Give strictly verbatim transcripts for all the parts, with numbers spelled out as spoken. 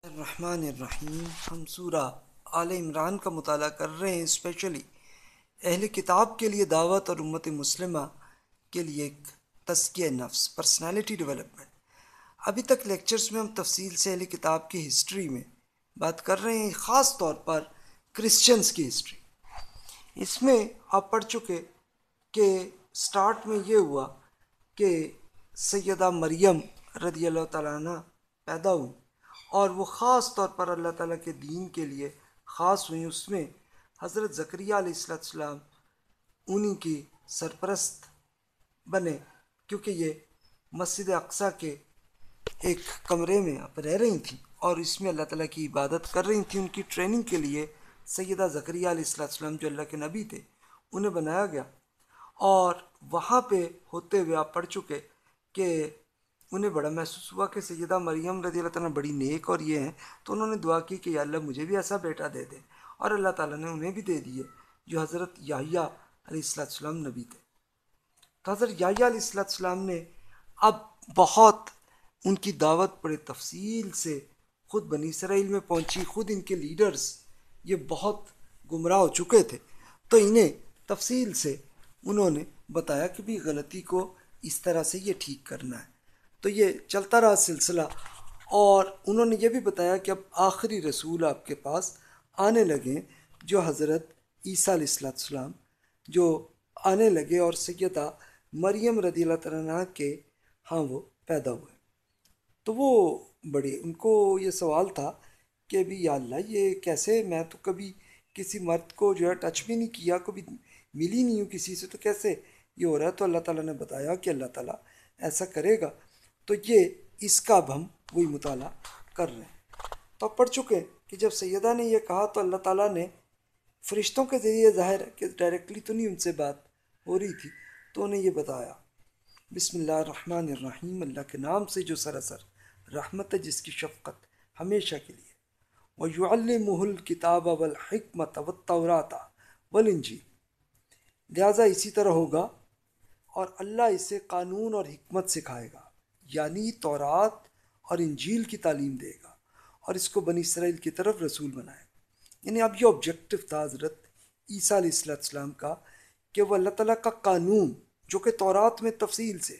الرحمن الرحیم ہم سورہ آل عمران کا مطالعہ کر رہے ہیں، اسپیشلی اہل کتاب کے لیے دعوت اور امت مسلمہ کے لیے ایک تزکیہ نفس، پرسنالٹی ڈیولپمنٹ۔ ابھی تک لیکچرز میں ہم تفصیل سے اہل کتاب کی ہسٹری میں بات کر رہے ہیں، خاص طور پر کرسچنز کی ہسٹری۔ اس میں آپ پڑھ چکے کہ سٹارٹ میں یہ ہوا کہ سیدہ مریم رضی اللہ تعالیٰ عنہ پیدا ہوئی اور وہ خاص طور پر اللہ تعالیٰ کے دین کے لیے خاص ہوئیں۔ اس میں حضرت زکریا علیہ السلام انہی کی سرپرست بنے، کیونکہ یہ مسجد اقصیٰ کے ایک کمرے میں اب رہ رہی تھیں اور اس میں اللہ تعالیٰ کی عبادت کر رہی تھیں۔ ان کی ٹریننگ کے لیے سیدہ زکریا علیہ السلام جو اللہ کے نبی تھے انہیں بنایا گیا، اور وہاں پہ ہوتے ہوئے آپ پڑھ چکے کہ انہیں بڑا محسوس ہوا کہ سیدہ مریم رضی اللہ تعالیٰ بڑی نیک اور یہ ہیں، تو انہوں نے دعا کی کہ یا اللہ مجھے بھی ایسا بیٹا دے دے، اور اللہ تعالیٰ نے انہیں بھی دے دیے جو حضرت یحییٰ علیہ السلام نبی تھے۔ تو حضرت یحییٰ علیہ السلام نے اب بہت ان کی دعوت بڑے تفصیل سے خود بنی اسرائیل میں پہنچی، خود ان کے لیڈرز یہ بہت گمراہ ہو چکے تھے، تو انہیں تفصیل سے انہوں نے بتایا کہ بھی غلطی کو اس طرح سے یہ ٹھیک کرنا ہے۔ تو یہ چلتا رہا سلسلہ، اور انہوں نے یہ بھی بتایا کہ اب آخری رسول آپ کے پاس آنے لگے جو حضرت عیسیٰ علیہ السلام جو آنے لگے، اور سیدہ مریم رضی اللہ تعالیٰ عنہ کے ہاں وہ پیدا ہوئے۔ تو وہ بڑے ان کو یہ سوال تھا کہ بھی یا اللہ یہ کیسے، میں تو کبھی کسی مرد کو جو ہے ٹچ بھی نہیں کیا، کبھی ملی نہیں ہوں کسی سے، تو کیسے یہ ہو رہا ہے؟ تو اللہ تعالیٰ نے بتایا کہ اللہ تعالیٰ ایسا کرے گا۔ تو یہ اس کا اب ہم وہی مطالعہ کر رہے ہیں۔ تو اب پڑھ چکے کہ جب سیدہ نے یہ کہا تو اللہ تعالیٰ نے فرشتوں کے ذریعے، ظاہر ہے کہ ڈائریکٹلی تو نہیں ان سے بات ہو رہی تھی، تو انہیں یہ بتایا بسم اللہ الرحمن الرحیم، اللہ کے نام سے جو سراسر رحمت ہے، جس کی شفقت ہمیشہ کے لیے۔ وَيُعَلِّمُهُ الْكِتَابَ وَالْحِكْمَةَ وَالتَّوْرَاةَ وَالْإِنْجِيلَ، لہٰذا اسی طرح ہوگا اور اللہ اسے قانون اور حکمت سکھائے گا، یعنی تورات اور انجیل کی تعلیم دے گا، اور اس کو بنی اسرائیل کی طرف رسول بنائے گا۔ یعنی اب یہ آبجیکٹو تھا حضرت عیسیٰ علیہ السلام کا کہ وہ اللہ تعالیٰ کا قانون جو کہ تورات میں تفصیل سے،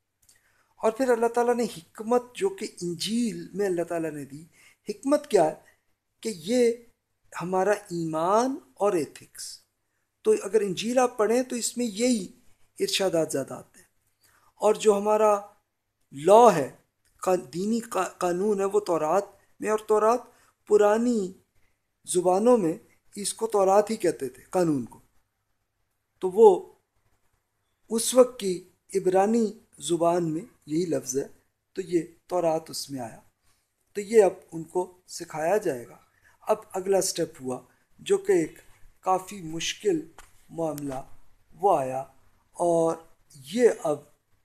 اور پھر اللہ تعالیٰ نے حکمت جو کہ انجیل میں اللہ تعالیٰ نے دی۔ حکمت کیا ہے کہ یہ ہمارا ایمان اور ایتھکس، تو اگر انجیل آپ پڑھیں تو اس میں یہی ارشادات زیادہ آتے ہیں، اور جو ہمارا لا ہے، دینی قانون ہے، وہ تورات میں، اور تورات پرانی زبانوں میں اس کو تورات ہی کہتے تھے قانون کو، تو وہ اس وقت کی عبرانی زبان میں یہی لفظ ہے، تو یہ تورات اس میں آیا، تو یہ اب ان کو سکھایا جائے گا۔ اب اگلا سٹیپ ہوا جو کہ ایک کافی مشکل معاملہ وہ آیا، اور یہ اب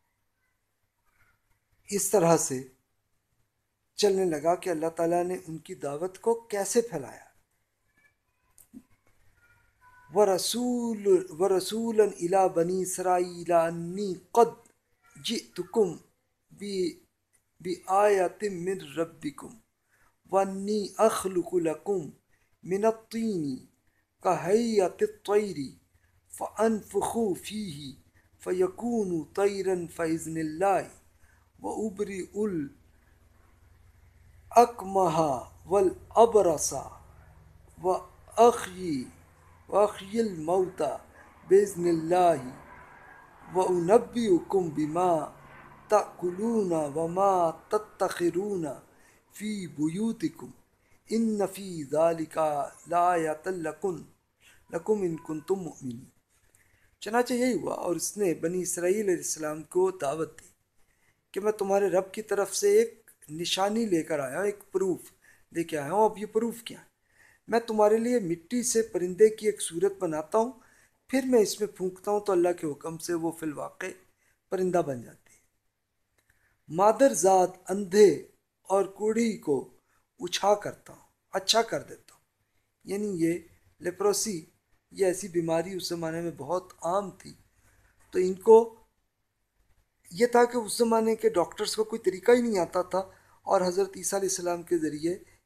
اس طرح سے چلنے لگا کہ اللہ تعالیٰ نے ان کی دعوت کو کیسے پھیلایا۔ وَرَسُولٌ وَرَسُولًا إِلَىٰ بَنِي إِسْرَائِيلَ أَنِّي قَدْ جِئْتُكُمْ بِآيَةٍ مِّن رَّبِّكُمْ وَأَنِّي أَخْلُقُ لَكُم مِّنَ الطِّينِ كَهَيْئَةِ الطَّيْرِ فَأَنفُخُ فِيهِ فَيَكُونُ طَيْرًا فَإِذْنِ اللَّهِ وَأُبْرِئُ الْأَكْمَحَ وَالْأَبْرَصَ وَأَحْيِي وَأَحْيِي الْمَوْتَى بِإِذْنِ اللَّهِ وَأُنَبِّئُكُم بِمَا تَأْكُلُونَ وَمَا تَدَّخِرُونَ فِي بُيُوتِكُمْ إِنَّ فِي ذَلِكَ لَآيَةً لَكُمْ إِن كُنتُم مُّؤْمِنِينَ۔ چنانچہ یہی ہوا، اور اس نے بنی اسرائیل علیہ السلام کو دعوت دی کہ میں تمہارے رب کی طرف سے ایک نشانی لے کر آیا ہوں، ایک پروف لے کے آیا ہوں۔ اب یہ پروف کیا ہے؟ میں تمہارے لیے مٹی سے پرندے کی ایک صورت بناتا ہوں، پھر میں اس میں پھونکتا ہوں تو اللہ کے حکم سے وہ فی الواقع پرندہ بن جاتی ہے۔ مادر ذات اندھے اور کوڑھی کو اچھا کرتا ہوں، اچھا کر دیتا ہوں۔ یعنی یہ لیپروسی، یہ ایسی بیماری اس زمانے میں بہت عام تھی، تو ان کو یہ تھا کہ اس زمانے کے ڈاکٹرز کو کوئی طریقہ ہی نہیں آتا تھا، اور حضرت عیسیٰ علیہ السلام کے ذریعے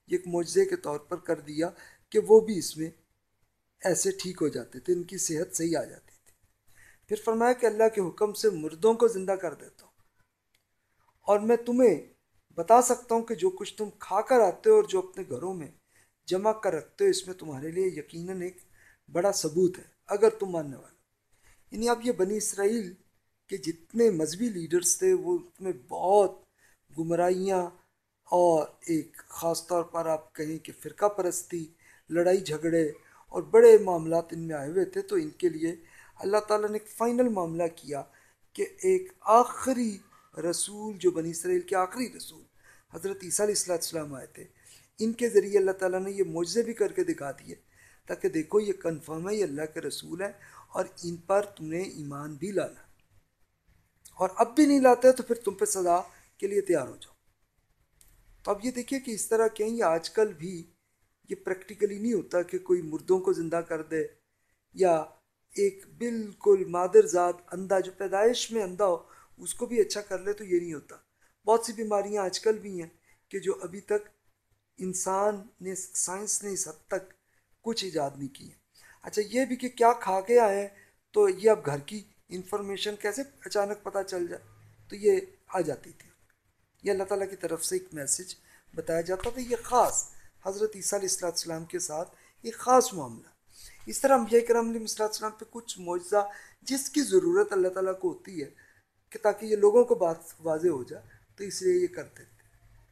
یہ ایک معجزے کے طور پر کر دیا کہ وہ بھی اس میں ایسے ٹھیک ہو جاتے تھے، ان کی صحت صحیح آ جاتی تھی۔ پھر فرمایا کہ اللہ کے حکم سے مردوں کو زندہ کر دیتا ہوں، اور میں تمہیں بتا سکتا ہوں کہ جو کچھ تم کھا کر آتے ہو اور جو اپنے گھروں میں جمع کر رکھتے ہو، اس میں تمہارے لیے یقیناً ایک بڑا ثبوت ہے اگر تم ماننے والے۔ یعنی اب یہ بنی اسرائیل کے جتنے مذہبی لیڈرز تھے وہ اس میں بہت گمراہیاں اور ایک خاص طور پر آپ کہیں کہ فرقہ پرستی، لڑائی جھگڑے اور بڑے معاملات ان میں آئے ہوئے تھے، تو ان کے لیے اللہ تعالیٰ نے ایک فائنل معاملہ کیا کہ ایک آخری رسول جو بنی اسرائیل کے آخری رسول حضرت عیسیٰ علیہ السلام آئے تھے، ان کے ذریعے اللہ تعالیٰ نے یہ معجزے بھی کر کے دکھا دیے تاکہ دیکھو یہ کنفرم ہے، یہ اللہ کے رسول ہے اور ان پر تم نے ایمان بھی لانا، اور اب بھی نہیں لاتے تو پھر تم پہ سزا کے لیے تیار ہو جاؤ۔ تو اب یہ دیکھیے کہ اس طرح کہیں آج کل بھی یہ پریکٹیکلی نہیں ہوتا کہ کوئی مردوں کو زندہ کر دے، یا ایک بالکل مادر ذات اندھا جو پیدائش میں اندھا ہو اس کو بھی اچھا کر لے، تو یہ نہیں ہوتا۔ بہت سی بیماریاں آج کل بھی ہیں کہ جو ابھی تک انسان نے، سائنس نے اس حد تک کچھ ایجاد نہیں کی ہے۔ اچھا یہ بھی کہ کیا کھا کے آئے تو یہ اب گھر کی انفارمیشن کیسے اچانک پتہ چل جائے، تو یہ آ جاتی تھی۔ یہ اللہ تعالیٰ کی طرف سے ایک میسج بتایا جاتا تھا۔ یہ خاص حضرت عیسیٰ علیہ السلام کے ساتھ ایک خاص معاملہ۔ اس طرح انبیاء کرام علیہ السلام پہ کچھ معجزہ جس کی ضرورت اللہ تعالیٰ کو ہوتی ہے کہ تاکہ یہ لوگوں کو بات واضح ہو جائے، تو اس لیے یہ کرتے تھے۔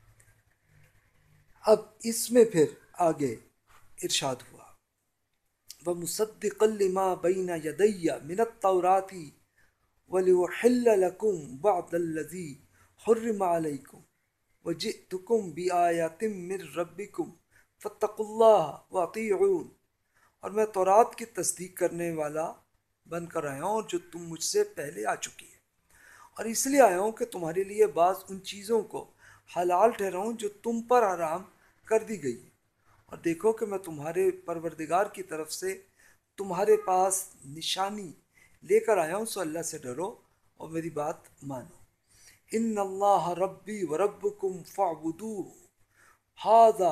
اب اس میں پھر آگے ارشاد ہوا وَمُصَدِّقًا لِمَا بَيْنَ يَدَيَّ مِنَ التَّوْرَاةِ وَلِأُحِلَّ لَكُمْ بَعْضَ الَّذِي حُرِّمَ عَلَيْكُمْ وَجِئْتُكُمْ بِآيَاتٍ مِّن رَّبِّكُمْ فَاتَّقُوا اللَّهَ وَأَطِیعُونِ، اور میں تورات کی تصدیق کرنے والا بن کر آیا ہوں جو تم مجھ سے پہلے آ چکی ہے، اور اس لیے آیا ہوں کہ تمہارے لیے بعض ان چیزوں کو حلال ٹھہراؤں جو تم پر حرام کر دی گئی ہے، اور دیکھو کہ میں تمہارے پروردگار کی طرف سے تمہارے پاس نشانی لے کر آیا ہوں، سو اللہ سے ڈرو اور میری بات مانو۔ ان اللہ ربی وربکم فاعبدوہ ھذا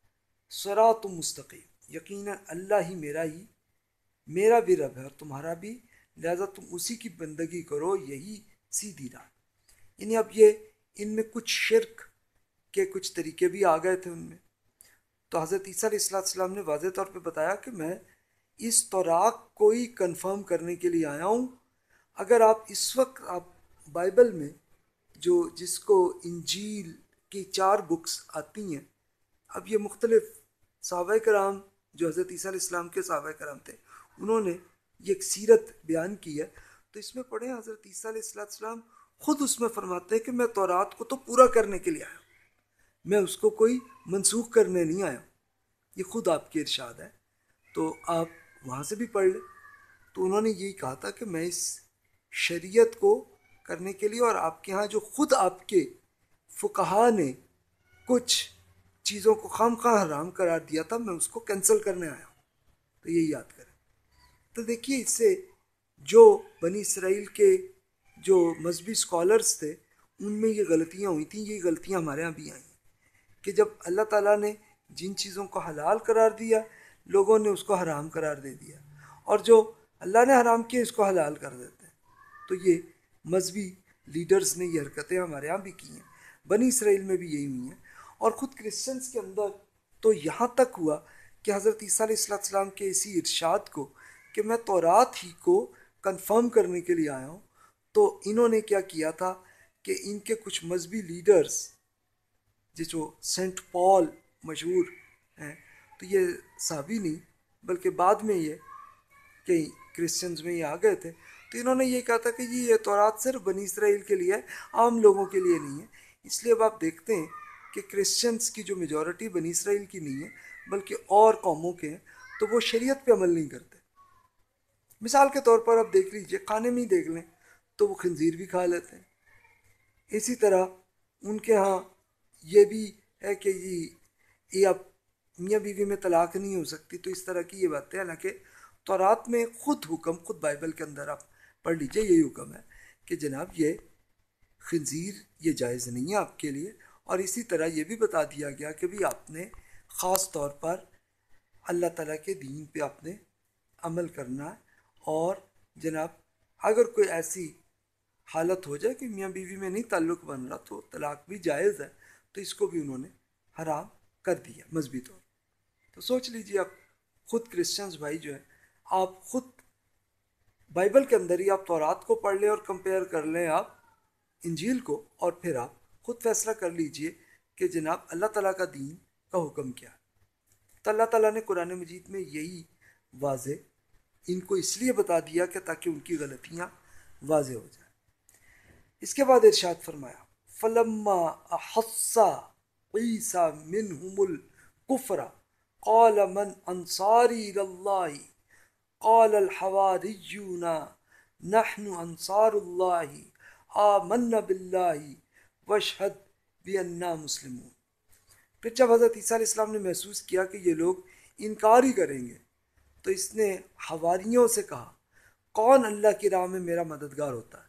صراط مستقیم، یقیناً اللہ ہی میرا ہی میرا بھی رب ہے اور تمہارا بھی، لہذا تم اسی کی بندگی کرو، یہی سیدھی راہ۔ یعنی اب یہ ان میں کچھ شرک کے کچھ طریقے بھی آ گئے تھے ان میں، تو حضرت عیسیٰ علیہ السلام نے واضح طور پہ بتایا کہ میں اس تورات کو ہی کنفرم کرنے کے لیے آیا ہوں۔ اگر آپ اس وقت آپ بائبل میں جو جس کو انجیل کی چار بکس آتی ہیں، اب یہ مختلف صحابہ کرام جو حضرت عیسیٰ علیہ السلام کے صحابہ کرام تھے، انہوں نے یہ ایک سیرت بیان کی ہے، تو اس میں پڑھیں حضرت عیسیٰ علیہ السلام خود اس میں فرماتے ہیں کہ میں تورات کو تو پورا کرنے کے لیے آیا ہوں، میں اس کو کوئی منسوخ کرنے نہیں آیا ہوں، یہ خود آپ کے ارشاد ہے، تو آپ وہاں سے بھی پڑھ لیں۔ تو انہوں نے یہی کہا تھا کہ میں اس شریعت کو کرنے کے لیے، اور آپ کے ہاں جو خود آپ کے فقہا نے کچھ چیزوں کو خام خواہ حرام قرار دیا تھا، میں اس کو کینسل کرنے آیا ہوں، تو یہی یاد کریں۔ تو دیکھیے اس سے جو بنی اسرائیل کے جو مذہبی اسکالرس تھے ان میں یہ غلطیاں ہوئی تھیں، یہ غلطیاں ہمارے ہاں بھی آئی ہیں کہ جب اللہ تعالیٰ نے جن چیزوں کو حلال قرار دیا لوگوں نے اس کو حرام قرار دے دیا، اور جو اللہ نے حرام کیا اس کو حلال کر دیتے ہیں۔ تو یہ مذہبی لیڈرز نے یہ حرکتیں ہمارے ہاں بھی کی ہیں، بنی اسرائیل میں بھی یہی ہوئی ہیں، اور خود کرسچنس کے اندر تو یہاں تک ہوا کہ حضرت عیسیٰ علیہ السلام کے اسی ارشاد کو کہ میں تورات ہی کو کنفرم کرنے کے لیے آیا ہوں، تو انہوں نے کیا کیا تھا کہ ان کے کچھ مذہبی لیڈرز جو سینٹ پال مشہور ہیں، تو یہ صحابی نہیں بلکہ بعد میں یہ کئی کرسچنز میں یہ آ گئے تھے، تو انہوں نے یہ کہا تھا کہ یہ تورات صرف بنی اسرائیل کے لیے ہے، عام لوگوں کے لیے نہیں ہے۔ اس لیے اب آپ دیکھتے ہیں کہ کرسچنز کی جو میجورٹی بنی اسرائیل کی نہیں ہے بلکہ اور قوموں کے ہیں، تو وہ شریعت پہ عمل نہیں کرتے۔ مثال کے طور پر آپ دیکھ لیجئے، کھانے میں ہی دیکھ لیں تو وہ خنزیر بھی کھا لیتے ہیں۔ اسی طرح ان کے ہاں یہ بھی ہے کہ یہ اب میاں بیوی میں طلاق نہیں ہو سکتی، تو اس طرح کی یہ باتیں، حالانکہ تورات میں خود حکم، خود بائبل کے اندر آپ پڑھ لیجئے یہی حکم ہے کہ جناب یہ خنزیر یہ جائز نہیں ہے آپ کے لیے، اور اسی طرح یہ بھی بتا دیا گیا کہ بھی آپ نے خاص طور پر اللہ تعالیٰ کے دین پہ آپ نے عمل کرنا ہے. اور جناب اگر کوئی ایسی حالت ہو جائے کہ میاں بیوی میں نہیں تعلق بن رہا تو طلاق بھی جائز ہے, تو اس کو بھی انہوں نے حرام کر دیا مذہبی طور. تو سوچ لیجیے آپ خود کرسچنز بھائی جو ہیں, آپ خود بائبل کے اندر ہی آپ تورات کو پڑھ لیں اور کمپیئر کر لیں آپ انجیل کو, اور پھر آپ خود فیصلہ کر لیجئے کہ جناب اللہ تعالیٰ کا دین کا حکم کیا ہے. تو اللہ تعالیٰ نے قرآن مجید میں یہی واضح ان کو اس لیے بتا دیا کہ تاکہ ان کی غلطیاں واضح ہو جائیں. اس کے بعد ارشاد فرمایا فلما احس عیسی منہم الکفر قال من انصاری الی اللہ قال الحواریون نحن انصار اللہ آمنا باللہ واشہد بأننا مسلمون. پھر جب حضرت عیسیٰ علیہ السلام نے محسوس کیا کہ یہ لوگ انکار ہی کریں گے تو اس نے حواریوں سے کہا کون اللہ کی راہ میں میرا مددگار ہوتا ہے.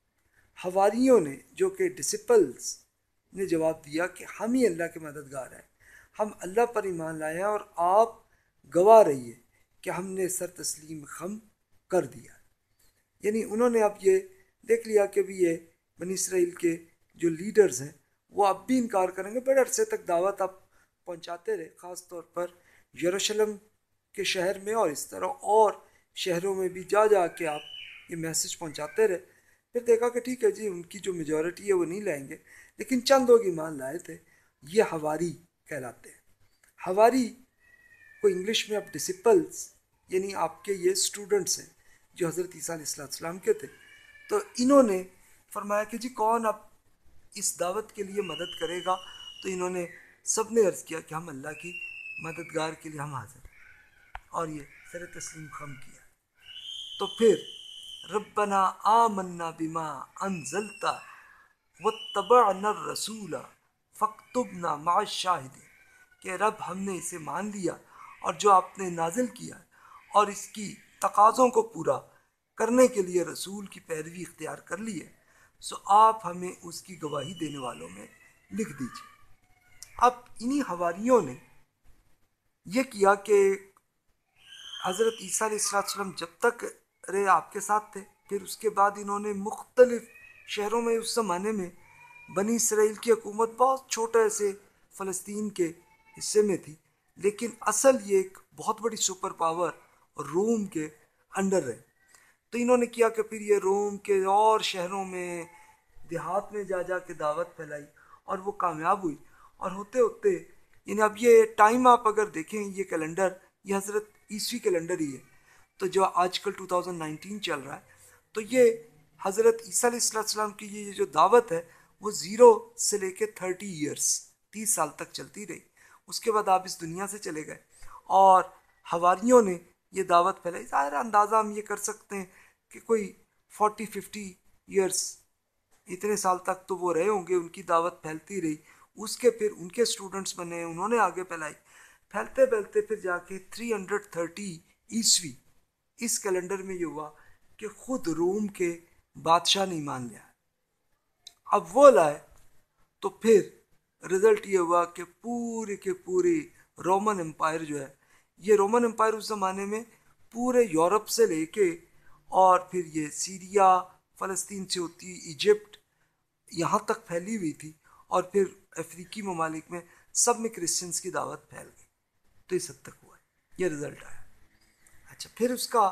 حواریوں نے جو کہ ڈسپلز نے جواب دیا کہ ہم ہی اللہ کے مددگار ہیں, ہم اللہ پر ایمان لائے ہیں اور آپ گواہ رہیے کہ ہم نے سر تسلیم خم کر دیا. یعنی انہوں نے اب یہ دیکھ لیا کہ بھی یہ بنی اسرائیل کے جو لیڈرز ہیں وہ اب بھی انکار کریں گے. بڑے عرصے تک دعوت آپ پہنچاتے رہے, خاص طور پر یروشلم کے شہر میں اور اس طرح اور شہروں میں بھی جا جا کے آپ یہ میسج پہنچاتے رہے. پھر دیکھا کہ ٹھیک ہے جی ان کی جو میجورٹی ہے وہ نہیں لائیں گے, لیکن چند لوگ ایمان لائے تھے, یہ حواری کہلاتے ہیں. حواری کو انگلش میں اب ڈسپلز یعنی آپ کے یہ اسٹوڈنٹس ہیں جو حضرت عیسیٰ علیہ السلام کے تھے. تو انہوں نے فرمایا کہ جی کون اب اس دعوت کے لیے مدد کرے گا, تو انہوں نے سب نے عرض کیا کہ ہم اللہ کی مددگار کے لیے ہم حاضر ہیں, اور یہ سر تسلیم خم کیا. تو پھر ربنا آمنا بما انزلت واتبعنا الرسول فاکتبنا مع الشاہدین, کہ رب ہم نے اسے مان لیا اور جو آپ نے نازل کیا اور اس کی تقاضوں کو پورا کرنے کے لیے رسول کی پیروی اختیار کر لی ہے, سو آپ ہمیں اس کی گواہی دینے والوں میں لکھ دیجیے. اب انہی حواریوں نے یہ کیا کہ حضرت عیسیٰ علیہ السلام جب تک رہے آپ کے ساتھ تھے, پھر اس کے بعد انہوں نے مختلف شہروں میں, اس زمانے میں بنی اسرائیل کی حکومت بہت چھوٹے سے فلسطین کے حصے میں تھی, لیکن اصل یہ ایک بہت بڑی سپر پاور روم کے انڈر رہے. تو انہوں نے کیا کہ پھر یہ روم کے اور شہروں میں دیہات میں جا جا کے دعوت پھیلائی اور وہ کامیاب ہوئی. اور ہوتے ہوتے یعنی اب یہ ٹائم آپ اگر دیکھیں یہ کیلنڈر یہ حضرت عیسوی کیلنڈر ہی ہے, تو جو آج کل دو ہزار انیس چل رہا ہے, تو یہ حضرت عیسیٰ علیہ السلام کی یہ جو دعوت ہے وہ زیرو سے لے کے تھرٹی ایئرس تیس سال تک چلتی رہی. اس کے بعد آپ اس دنیا سے چلے گئے اور حواریوں نے یہ دعوت پھیلائی. ظاہر اندازہ ہم یہ کر سکتے ہیں کہ کوئی فورٹی ففٹی ایئرس اتنے سال تک تو وہ رہے ہوں گے, ان کی دعوت پھیلتی رہی. اس کے پھر ان کے اسٹوڈنٹس بنے, انہوں نے آگے پھیلائی, پھیلتے پھیلتے پھر جا کے تھری ہنڈریڈ تھرٹی عیسوی اس کیلنڈر میں یہ ہوا کہ خود روم کے بادشاہ نے مان لیا. اب وہ لائے تو پھر رزلٹ یہ ہوا کہ پورے کے پورے رومن امپائر جو ہے, یہ رومن امپائر اس زمانے میں پورے یورپ سے لے کے اور پھر یہ سیریا فلسطین سے ہوتی ایجپٹ یہاں تک پھیلی ہوئی تھی, اور پھر افریقی ممالک میں سب میں کرسچنس کی دعوت پھیل گئی. تو اس حد تک ہوا ہے, یہ رزلٹ آیا. اچھا پھر اس کا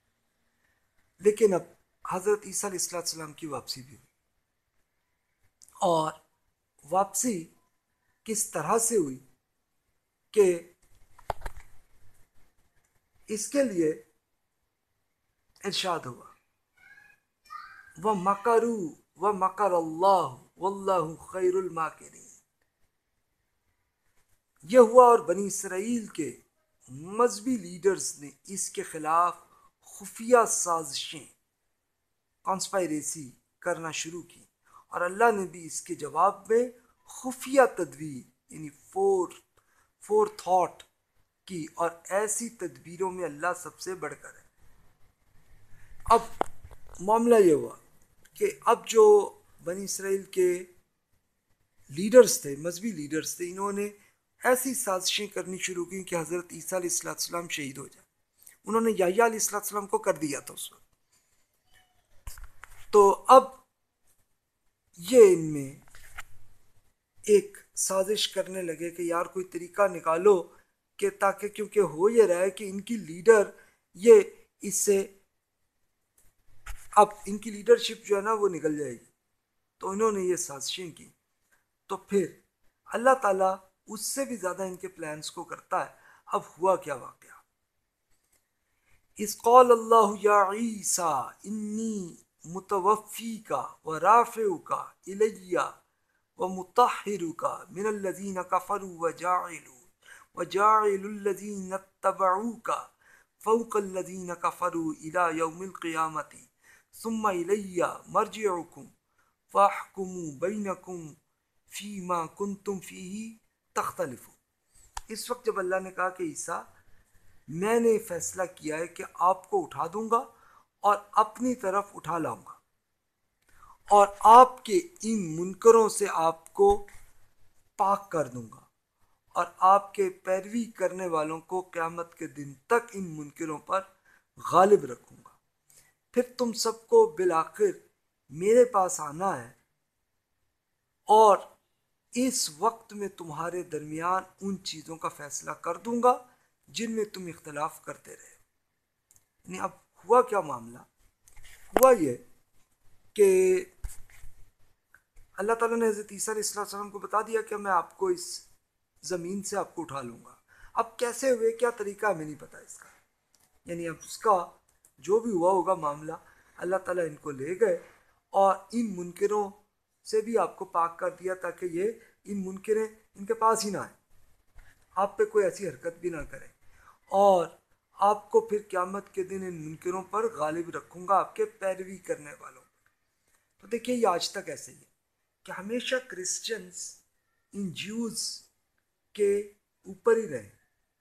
لیکن اب حضرت عیسیٰ علیہ السلام کی واپسی بھی ہوئی, اور واپسی کس طرح سے ہوئی کہ اس کے لیے ارشاد ہوا وَمَكَرُوا وَمَكَرَ اللَّهُ وَاللَّهُ خَيْرُ الْمَاكِرِينَ. یہ ہوا اور بنی اسرائیل کے مذہبی لیڈرز نے اس کے خلاف خفیہ سازشیں کانسپائریسی کرنا شروع کی, اور اللہ نے بھی اس کے جواب میں خفیہ تدبیر یعنی فور فور تھاٹ کی, اور ایسی تدبیروں میں اللہ سب سے بڑھ کر ہے. اب معاملہ یہ ہوا کہ اب جو بنی اسرائیل کے لیڈرز تھے, مذہبی لیڈرز تھے, انہوں نے ایسی سازشیں کرنی شروع کی کہ حضرت عیسیٰ علیہ السلام شہید ہو جائے. انہوں نے یحییٰ علیہ السلام کو کر دیا تھا اس وقت. تو اب یہ ان میں ایک سازش کرنے لگے کہ یار کوئی طریقہ نکالو کہ تاکہ کیونکہ ہو یہ رہا ہے کہ ان کی لیڈر یہ اس سے اب ان کی لیڈرشپ جو ہے نا وہ نکل جائے گی. تو انہوں نے یہ سازشیں کی. تو پھر اللہ تعالیٰ اس سے بھی زیادہ ان کے پلانس کو کرتا ہے. اب ہوا کیا واقعہ؟ اذ قال اللہ یا عیسیٰ انی متوفیک و رافعک الی ومطہرک من الذین کفروا وجاعل وجاعل الذین اتبعوک فوق الذین کفروا الی یوم القیامۃ ثم الی مرجعکم فاحکموا بینکم فیما کنتم فیہ تختلفون. اس وقت جب اللہ نے کہا کہ عیسیٰ میں نے فیصلہ کیا ہے کہ آپ کو اٹھا دوں گا اور اپنی طرف اٹھا لاؤں گا اور آپ کے ان منکروں سے آپ کو پاک کر دوں گا اور آپ کے پیروی کرنے والوں کو قیامت کے دن تک ان منکروں پر غالب رکھوں گا. پھر تم سب کو بالآخر میرے پاس آنا ہے اور اس وقت میں تمہارے درمیان ان چیزوں کا فیصلہ کر دوں گا جن میں تم اختلاف کرتے رہے. یعنی اب ہوا کیا معاملہ؟ ہوا یہ کہ اللہ تعالیٰ نے حضرت عیسیٰ علیہ السلام کو بتا دیا کہ میں آپ کو اس زمین سے آپ کو اٹھا لوں گا. اب کیسے ہوئے، کیا طریقہ ہمیں نہیں پتا اس کا. یعنی اب اس کا جو بھی ہوا ہوگا معاملہ، اللہ تعالیٰ ان کو لے گئے اور ان منکروں سے بھی آپ کو پاک کر دیا تاکہ یہ ان منکریں ان کے پاس ہی نہ آئیں، آپ پہ کوئی ایسی حرکت بھی نہ کریں، اور آپ کو پھر قیامت کے دن ان منکروں پر غالب رکھوں گا، آپ کے پیروی کرنے والوں. تو دیکھیے یہ آج تک ایسے ہی ہے کہ ہمیشہ کرسچنز ان جیوز کے اوپر ہی رہے.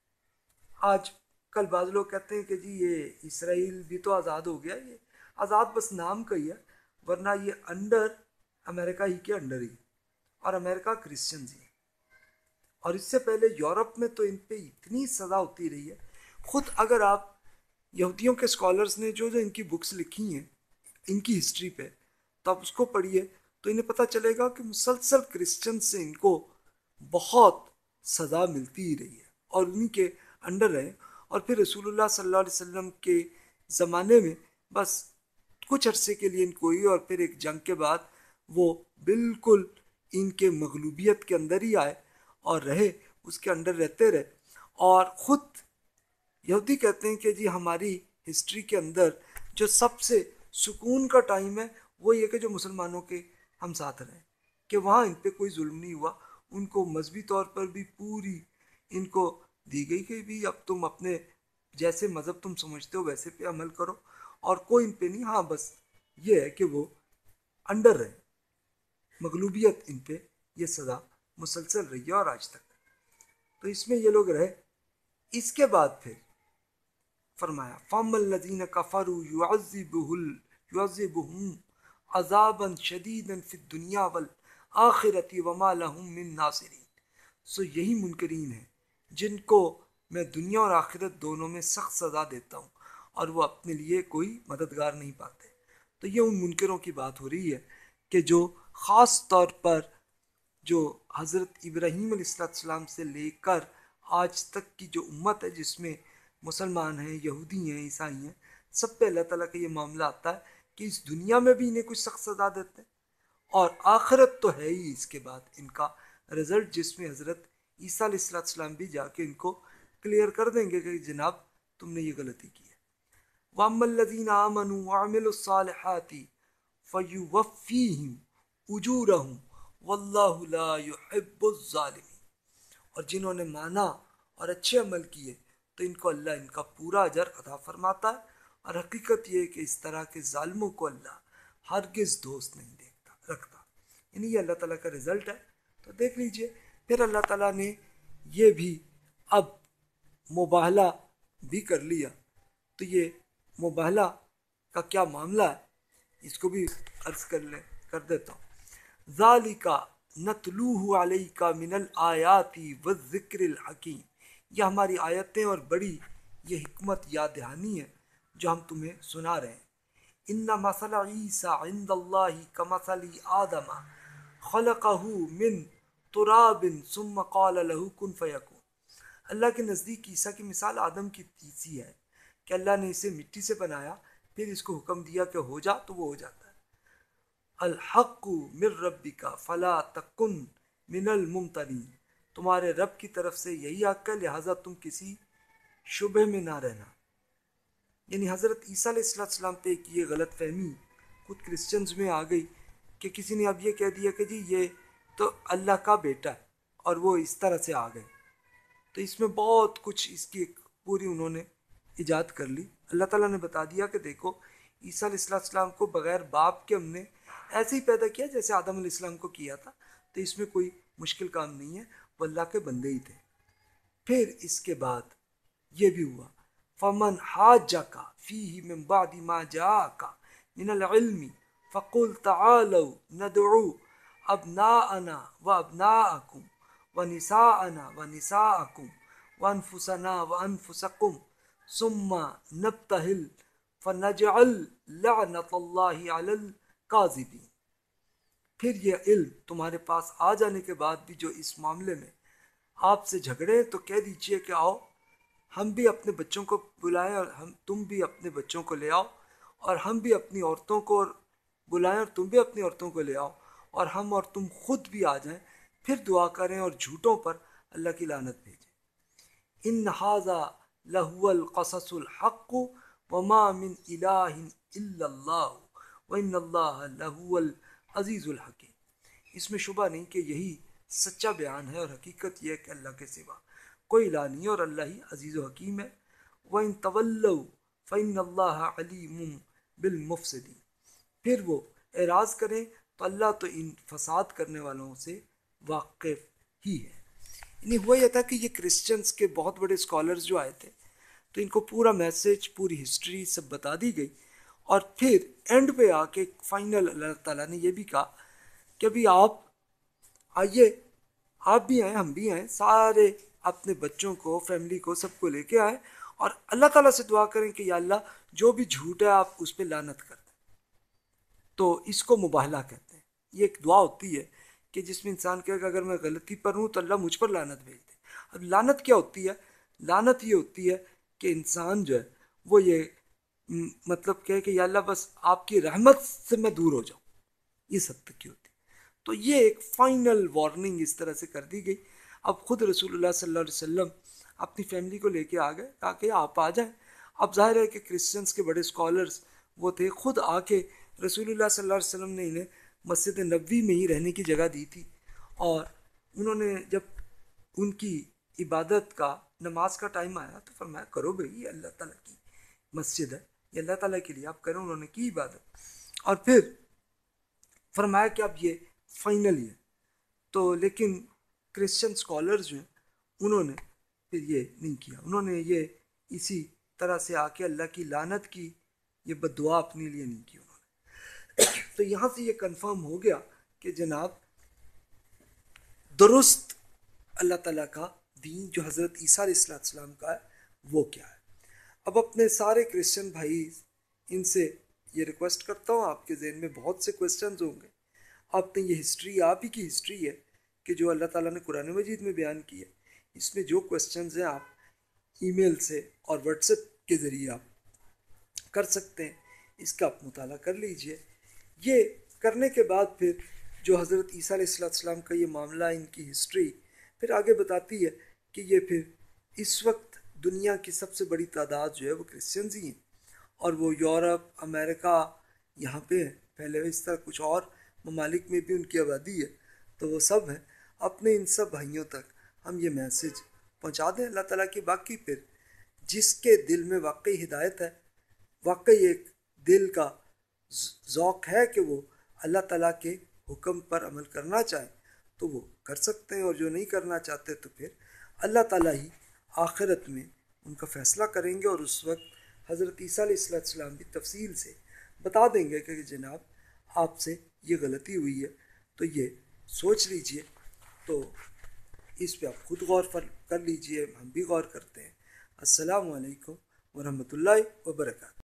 آج کل بعض لوگ کہتے ہیں کہ جی یہ اسرائیل بھی تو آزاد ہو گیا، یہ آزاد بس نام کا ہی ہے، ورنہ یہ انڈر امریکہ ہی کے انڈر ہی، اور امریکہ کرسچنز ہی ہے. اور اس سے پہلے یورپ میں تو ان پہ اتنی سزا ہوتی رہی ہے. خود اگر آپ یہودیوں کے اسکالرز نے جو جو ان کی بکس لکھی ہیں ان کی ہسٹری پہ، تو آپ اس کو پڑھیے تو انہیں پتہ چلے گا کہ مسلسل کرسچن سے ان کو بہت سزا ملتی ہی رہی ہے اور انہی کے انڈر رہے. اور پھر رسول اللہ صلی اللہ علیہ وسلم کے زمانے میں بس کچھ عرصے کے لیے ان کو ہوئی، اور پھر ایک جنگ کے بعد وہ بالکل ان کے مغلوبیت کے اندر ہی آئے اور رہے، اس کے انڈر رہتے رہے. اور خود یہودی کہتے ہیں کہ جی ہماری ہسٹری کے اندر جو سب سے سکون کا ٹائم ہے وہ یہ کہ جو مسلمانوں کے ہم ساتھ رہیں، کہ وہاں ان پہ کوئی ظلم نہیں ہوا. ان کو مذہبی طور پر بھی پوری ان کو دی گئی کہ بھی اب تم اپنے جیسے مذہب تم سمجھتے ہو ویسے پہ عمل کرو، اور کوئی ان پہ نہیں. ہاں بس یہ ہے کہ وہ انڈر رہے، مغلوبیت ان پہ یہ سزا مسلسل رہی ہے اور آج تک. تو اس میں یہ لوگ رہے. اس کے بعد پھر فرمایا فَأَمَّا الَّذِينَ كَفَرُوا يُعَذِّبُهُ يُعَذِّبُهُمْ عَذَابًا شَدِيدًا فِي الدُّنْيَا وَالْآخِرَةِ وَمَا لَهُم مِّن نَاصِرِينَ. سو یہی منکرین ہیں جن کو میں دنیا اور آخرت دونوں میں سخت سزا دیتا ہوں اور وہ اپنے لیے کوئی مددگار نہیں پاتے. تو یہ ان منکروں کی بات ہو رہی ہے کہ جو خاص طور پر جو حضرت ابراہیم علیہ السلام سے لے کر آج تک کی جو امت ہے جس میں مسلمان ہیں، یہودی ہیں، عیسائی ہیں، سب پہ اللہ تعالیٰ کا یہ معاملہ آتا ہے کہ اس دنیا میں بھی انہیں کچھ سخت سزا دیتے ہیں اور آخرت تو ہے ہی اس کے بعد ان کا رزلٹ، جس میں حضرت عیسیٰ علیہ السلام بھی جا کے ان کو کلیئر کر دیں گے کہ جناب تم نے یہ غلطی کی ہے. وَأَمَّا الَّذِينَ آمَنُوا وَعَمِلُوا الصَّالِحَاتِ فَيُوَفِّيهِمْ أُجُورَهُمْ وَاللَّهُ لَا يُحِبُّ الظَّالِمِينَ. اور جنہوں نے مانا اور اچھے عمل کیے تو ان کو اللہ ان کا پورا اجر عطا فرماتا ہے. اور حقیقت یہ ہے کہ اس طرح کے ظالموں کو اللہ ہرگز دوست نہیں دیکھتا رکھتا. یعنی یہ اللہ تعالیٰ کا رزلٹ ہے. تو دیکھ لیجئے پھر اللہ تعالیٰ نے یہ بھی اب مباہلہ بھی کر لیا. تو یہ مباہلہ کا کیا معاملہ ہے اس کو بھی عرض کر لیں کر دیتا ہوں. ذَلِكَ نتلوہ علیک من الآیات والذکر الحکیم، یہ ہماری آیتیں اور بڑی یہ حکمت یاد دہانی ہے جو ہم تمہیں سنا رہے ہیں۔ ان مثل عیسیٰ عند اللہ کمثل آدم خلقہ من تراب ثم قال له کن فیکون۔ اللہ کے نزدیک عیسیٰ کی مثال آدم کی سی ہے کہ اللہ نے اسے مٹی سے بنایا، پھر اس کو حکم دیا کہ ہو جا تو وہ ہو جاتا ہے۔ الحق من ربک فلا تکن من الممترین، تمہارے رب کی طرف سے یہی حق ہے، لہٰذا تم کسی شبہ میں نہ رہنا۔ یعنی حضرت عیسیٰ علیہ السلام پہ ایک یہ غلط فہمی خود کرسچنز میں آ گئی کہ کسی نے اب یہ کہہ دیا کہ جی یہ تو اللہ کا بیٹا ہے، اور وہ اس طرح سے آ گئے۔ تو اس میں بہت کچھ اس کی ایک پوری انہوں نے ایجاد کر لی۔ اللہ تعالیٰ نے بتا دیا کہ دیکھو عیسیٰ علیہ السلام کو بغیر باپ کے ہم نے ایسے ہی پیدا کیا جیسے آدم علیہ السلام کو کیا تھا، تو اس میں کوئی مشکل کام نہیں ہے، وہ اللہ کے بندے ہی تھے۔ پھر اس کے بعد یہ بھی ہوا فمن حاجک فیہ من بعد ما جاءک من العلم فقل تعالوا ندعو ابناءنا وابناءکم ونساءنا ونساءکم وانفسنا وانفسکم ثم نبتہل فنجعل لعنت اللہ علی الکاذبین۔ پھر یہ علم تمہارے پاس آ جانے کے بعد بھی جو اس معاملے میں آپ سے جھگڑے تو کہہ دیجئے کہ آؤ ہم بھی اپنے بچوں کو بلائیں اور ہم تم بھی اپنے بچوں کو لے آؤ، اور ہم بھی اپنی عورتوں کو بلائیں اور تم بھی اپنی عورتوں کو لے آؤ، اور ہم اور تم خود بھی آ جائیں، پھر دعا کریں اور جھوٹوں پر اللہ کی لعنت بھیجیں۔ ان ھذا لہو القصص الحق وما من الہ الا اللہ وان اللہ لہو العزیز الحکیم۔ اس میں شبہ نہیں کہ یہی سچا بیان ہے، اور حقیقت یہ ہے کہ اللہ کے سوا کوئی الہ نہیں اور اللہ ہی عزیز و حکیم ہے۔ وَإِن تَوَلَّوْا فَإِنَّ اللَّهَ عَلِيمٌ بِالْمُفْسِدِينَ، پھر وہ اعراض کریں تو اللہ تو ان فساد کرنے والوں سے واقف ہی ہے۔ یعنی ہوا یہ تھا کہ یہ کرسچنز کے بہت بڑے اسکالرز جو آئے تھے تو ان کو پورا میسج، پوری ہسٹری سب بتا دی گئی، اور پھر اینڈ پہ آ کے فائنل اللہ تعالیٰ نے یہ بھی کہا کہ ابھی آپ آئیے، آپ بھی آئیں ہم بھی آئیں، سارے اپنے بچوں کو، فیملی کو، سب کو لے کے آئیں اور اللہ تعالیٰ سے دعا کریں کہ یا اللہ جو بھی جھوٹ ہے آپ اس پہ لعنت کر دیں۔ تو اس کو مباہلہ کہتے ہیں۔ یہ ایک دعا ہوتی ہے کہ جس میں انسان کہے کہ اگر میں غلطی پر ہوں تو اللہ مجھ پر لعنت بھیج دے۔ اب لعنت کیا ہوتی ہے؟ لعنت یہ ہوتی ہے کہ انسان جو ہے وہ یہ مطلب کہے کہ یا اللہ بس آپ کی رحمت سے میں دور ہو جاؤں، یہ سب تک کی ہوتی ہے۔ تو یہ ایک فائنل وارننگ اس طرح سے کر دی گئی۔ اب خود رسول اللہ صلی اللہ علیہ وسلم اپنی فیملی کو لے کے آ گئے تاکہ آپ آ جائیں۔ اب ظاہر ہے کہ کرسچنس کے بڑے اسکالرز وہ تھے، خود آ کے رسول اللہ صلی اللہ علیہ وسلم نے انہیں مسجد نبوی میں ہی رہنے کی جگہ دی تھی، اور انہوں نے جب ان کی عبادت کا، نماز کا ٹائم آیا تو فرمایا کرو بھئی، یہ اللہ تعالیٰ کی مسجد ہے، یہ اللہ تعالیٰ کے لیے آپ کریں۔ انہوں نے کی عبادت، اور پھر فرمایا کہ اب یہ فائنل ہی ہے۔ تو لیکن کرسچن اسکالرز جو ہیں انہوں نے پھر یہ نہیں کیا، انہوں نے یہ اسی طرح سے آ کے اللہ کی لعنت کی، یہ بد دعا اپنے لیے نہیں کی انہوں نے۔ تو یہاں سے یہ کنفرم ہو گیا کہ جناب درست اللہ تعالیٰ کا دین جو حضرت عیسیٰ علیہ السلام کا ہے وہ کیا ہے۔ اب اپنے سارے کرسچن بھائی ان سے یہ ریکویسٹ کرتا ہوں، آپ کے ذہن میں بہت سے کوسچنز ہوں گے، آپ نے یہ ہسٹری، آپ ہی کی ہسٹری ہے کہ جو اللہ تعالیٰ نے قرآن مجید میں بیان کی ہے، اس میں جو کوسچنز ہیں آپ ای میل سے اور واٹس ایپ کے ذریعے آپ کر سکتے ہیں، اس کا آپ مطالعہ کر لیجئے۔ یہ کرنے کے بعد پھر جو حضرت عیسیٰ علیہ السلام کا یہ معاملہ، ان کی ہسٹری پھر آگے بتاتی ہے کہ یہ پھر اس وقت دنیا کی سب سے بڑی تعداد جو ہے وہ کرسچنز ہی ہیں، اور وہ یورپ، امریکہ یہاں پہ ہیں، پہلے اس طرح کچھ اور ممالک میں بھی ان کی آبادی ہے، تو وہ سب ہیں۔ اپنے ان سب بھائیوں تک ہم یہ میسج پہنچا دیں اللہ تعالیٰ کی۔ باقی پھر جس کے دل میں واقعی ہدایت ہے، واقعی ایک دل کا ذوق ہے کہ وہ اللہ تعالیٰ کے حکم پر عمل کرنا چاہیں تو وہ کر سکتے ہیں، اور جو نہیں کرنا چاہتے تو پھر اللہ تعالیٰ ہی آخرت میں ان کا فیصلہ کریں گے، اور اس وقت حضرت عیسیٰ علیہ السلام بھی تفصیل سے بتا دیں گے کہ جناب آپ سے یہ غلطی ہوئی ہے تو یہ سوچ لیجئے، تو اس پہ آپ خود غور کر لیجئے، ہم بھی غور کرتے ہیں۔ السلام علیکم ورحمۃ اللہ وبرکاتہ۔